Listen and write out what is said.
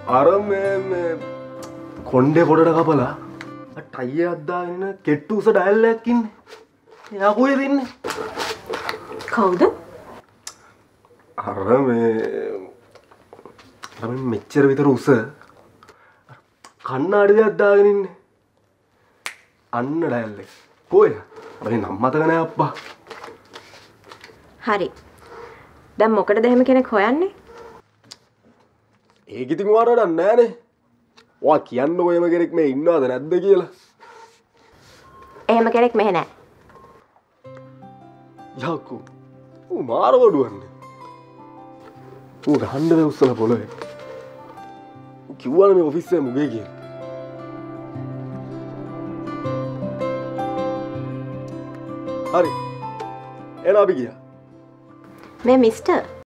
අර මේ කොණ්ඩේ පොඩට කපලා ටයි එකක් දාගෙන කෙට්ටු උස ඩයල් එකක් ඉන්නේ. එයා කොහෙද ඉන්නේ? කවුද? අර මෙච්චර විතර උස කන්නාඩි දෙයක් දාගෙන ඉන්නේ. අන්න ඩයල් එක. කොහෙද? මගේ නම් මතක නෑ අප්පා. හරි. දැන් මොකටද එහෙම කෙනෙක් හොයන්නේ? ඒක ඉතින් ඔයාලට වැඩක් නෑනේ. ඔයා කියන්නකෝ එහෙම කෙනෙක් මේ ඉන්නවද නැද්ද කියලා. එහෙම කෙනෙක් මෙහෙ නෑ. යකෝ. ඌ මාර වඩුවන්නේ. ඌ ගහන්න බෑ උස්සලා පොළවේ. ඌ කිව්වනේ මේ ඔෆිස් එකේ මුගේ කියලා. හරි. එන අපි ගියා. මේ මිස්ටර්